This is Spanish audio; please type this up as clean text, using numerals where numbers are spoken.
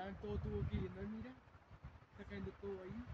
todo tuvo que ir, ¿no? Mira, está cayendo todo ahí.